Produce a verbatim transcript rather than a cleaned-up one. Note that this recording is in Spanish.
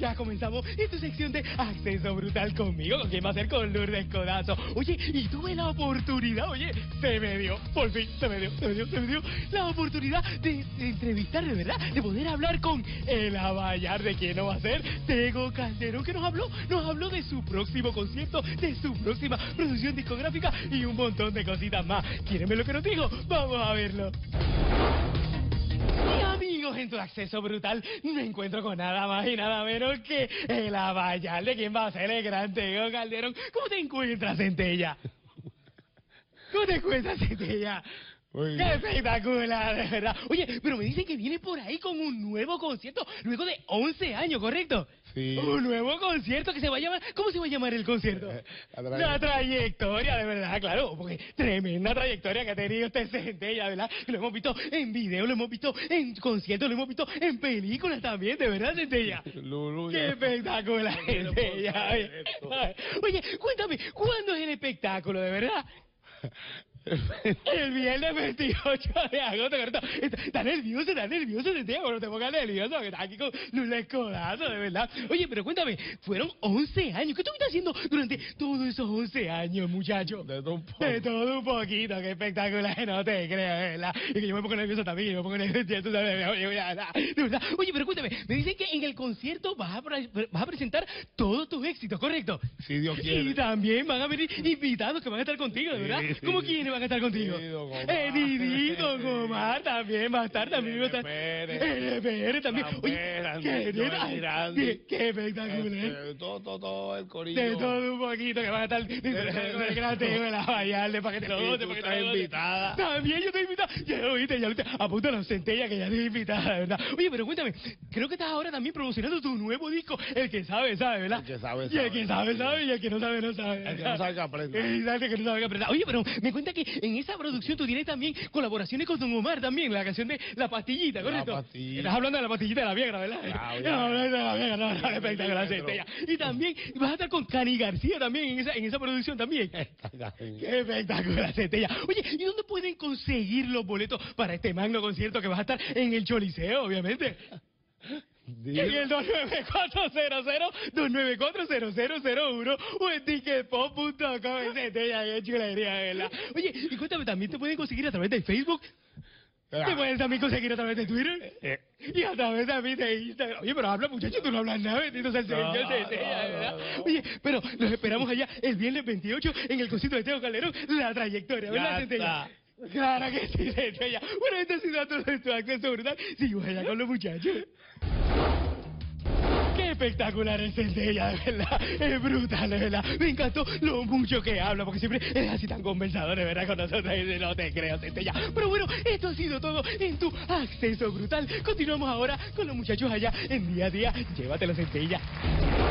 ya comenzamos esta sección de Acceso Brutal conmigo, con quien va a ser con Lourdes Codazo. Oye, y tuve la oportunidad, oye, se me dio, por fin, se me dio, se me dio, se me dio la oportunidad de, de entrevistar, de verdad, de poder hablar con el Abayar, de quién no va a ser, Tego Calderón, que nos habló, nos habló de su próximo concierto, de su próxima producción discográfica y un montón de cositas más. ¿Quieren ver lo que nos dijo? Vamos a verlo. Y amigos, en tu Acceso Brutal me encuentro con nada más y nada menos que el Abayar, de quien va a ser el gran Tego Calderón. ¿Cómo te encuentras, Centella? ¿Cómo te encuentras, Centella? Muy ¡Qué bien. espectacular, de verdad! Oye, pero me dicen que viene por ahí con un nuevo concierto luego de once años, ¿correcto? Sí. Un nuevo concierto que se va a llamar... ¿Cómo se va a llamar el concierto? La tra- La trayectoria, de verdad, claro, porque tremenda trayectoria que ha tenido este Centella, ¿verdad? Lo hemos visto en video, lo hemos visto en conciertos, lo hemos visto en películas también, de verdad, Centella. Lulu, ¡Qué ya- espectacular, No quiero Centella! contar Oye, esto. oye, cuéntame, ¿cuándo es el espectáculo, de verdad? El viernes veintiocho de agosto, ¿correcto? Está, está nervioso, está nervioso, Centella, pero no te pongas nervioso, que estás aquí con Lourdes Codazo, de verdad. Oye, pero cuéntame, fueron once años. ¿Qué estuviste haciendo durante todos esos once años, muchacho? De todo un poco. De todo un poquito, qué espectacular, no te creo, de verdad. Es que yo me pongo nervioso también, yo me pongo nervioso, tú sabes, oye, oye, de verdad. Oye, pero cuéntame, me dicen que en el concierto vas a, pre- vas a presentar todos tus éxitos, ¿correcto? Si Dios quiere. Y también van a venir invitados que van a estar contigo, de Sí, verdad. sí, ¿Cómo sí. quiénes van a estar contigo? Sí, don Omar. Eh, Didi, don Omar también va a estar, también va a estar. Pérez. L P R también. Juan Oye, Pérez, qué Joel neta, Miranda. qué, qué espectacular. Este, todo, todo, todo el corillo. De todo un poquito que van a estar con el gran Tego de la Vallarde para que te lo Y goces, tú para que te estás lo goces. invitada. También yo estoy invitada. Ya lo viste, ya lo viste. Apúntalo, Centella, que ya estoy invitada, de verdad. Oye, pero cuéntame, creo que estás ahora también promocionando tu nuevo disco. El que sabe, sabe, ¿verdad? El que sabe, Y el sabe. que sabe, sabe, y el que no sabe, no sabe. El que no sabe, que aprenda. Exacto, el que no sabe, que aprenda. Oye, pero me cuenta que en esa producción tú tienes también colaboraciones con Don Omar también, la canción de La Pastillita, La ¿correcto? Pastillita. Estás hablando de La Pastillita de la Viegra, ¿verdad? Claro, ya. Estás hablando de la Viegra, no, no, Sí, espectacular, sí, Centella. Y también vas a estar con Cani García también en esa, en esa producción también. Qué espectacular, Centella. Oye, ¿y dónde pueden conseguir los boletos para este magno concierto que vas a estar en el Choliseo, obviamente? En el dos nueve cuatro cero cero, dos nueve cuatro cero cero cero uno o en ticketpop punto com, Centella, qué chulería, ¿verdad? Oye, y cuéntame, ¿también te pueden conseguir a través de Facebook? ¿Te pueden también conseguir a través de Twitter? Eh. Y a través también de Instagram. Oye, pero habla, muchacho, tú no hablas nada, bendito sea el Señor, No, Centella, no, ¿verdad? no, no. Oye, pero los esperamos allá el viernes veintiocho en el concierto de Tego Calderón, La Trayectoria, ¿verdad, Ya Centella? está. Claro que sí, Centella. Bueno, esto ha sido todo nuestro Acceso Brutal. Sigo allá con los muchachos. Qué espectacular es Centella, de verdad. Es brutal, de verdad. Me encantó lo mucho que habla, porque siempre es así tan conversador, de verdad, con nosotros. Y no te creo, Centella. Pero bueno, esto ha sido todo en tu Acceso Brutal. Continuamos ahora con los muchachos allá en Día a Día. Llévatelo, Centella.